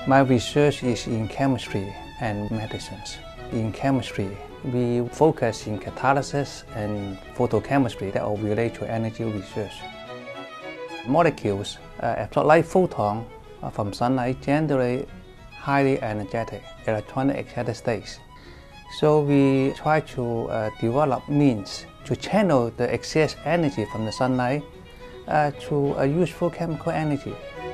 My research is in chemistry and medicines. In chemistry, we focus in catalysis and photochemistry that are related to energy research. Molecules absorb light photon from sunlight generate highly energetic electronic excited states. So we try to develop means to channel the excess energy from the sunlight to a useful chemical energy.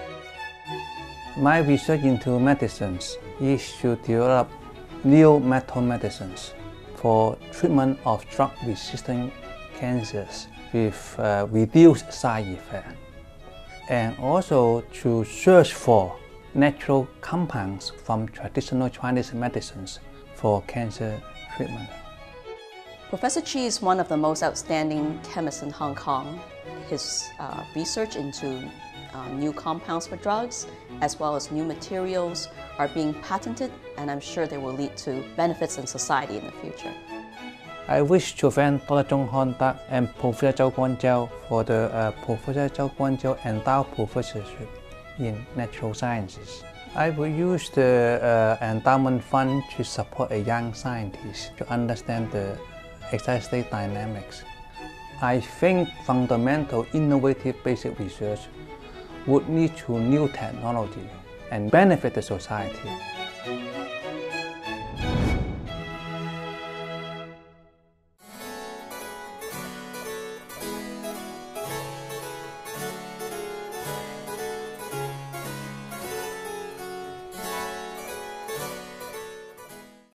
My research into medicines is to develop new metal medicines for treatment of drug-resistant cancers with reduced side effects, and also to search for natural compounds from traditional Chinese medicines for cancer treatment. Professor Chi is one of the most outstanding chemists in Hong Kong. His research into new compounds for drugs, as well as new materials, are being patented, and I'm sure they will lead to benefits in society in the future. I wish to thank Dr. Zhong Han Tak and Professor Zhou Guangjiao for the Professor Zhou Guangjiao endowed professorship in natural sciences. I will use the endowment fund to support a young scientist to understand the excited state dynamics. I think fundamental innovative basic research would lead to new technology and benefit the society.